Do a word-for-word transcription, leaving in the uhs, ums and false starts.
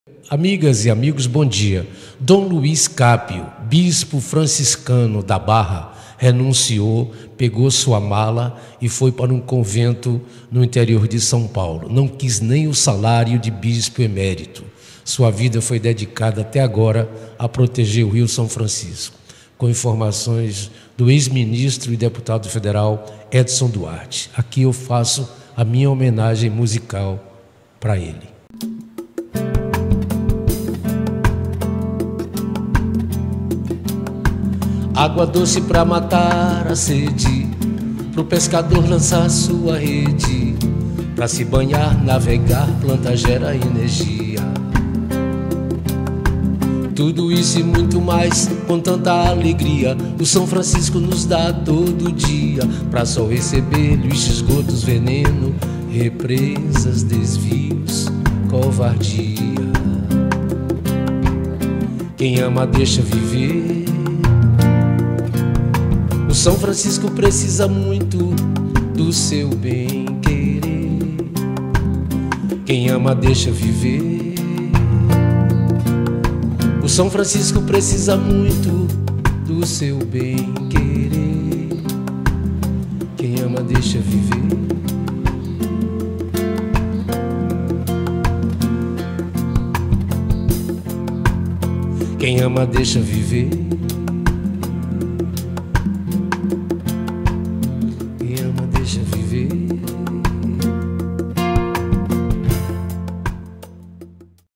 Amigas e amigos, bom dia. Dom Luiz Cápio, bispo franciscano da Barra, renunciou, pegou sua mala e foi para um convento no interior de São Paulo. Não quis nem o salário de bispo emérito. Sua vida foi dedicada até agora a proteger o Rio São Francisco. Com informações do ex-ministro e deputado federal Edson Duarte. Aqui eu faço a minha homenagem musical para ele. Água doce pra matar a sede, pro pescador lançar sua rede, pra se banhar, navegar, planta gera energia. Tudo isso e muito mais, com tanta alegria, o São Francisco nos dá todo dia, pra só receber lixo, esgotos, veneno, represas, desvios, covardia. Quem ama deixa viver. O São Francisco precisa muito do seu bem-querer. Quem ama deixa viver. O São Francisco precisa muito do seu bem-querer. Quem ama deixa viver. Quem ama deixa viver.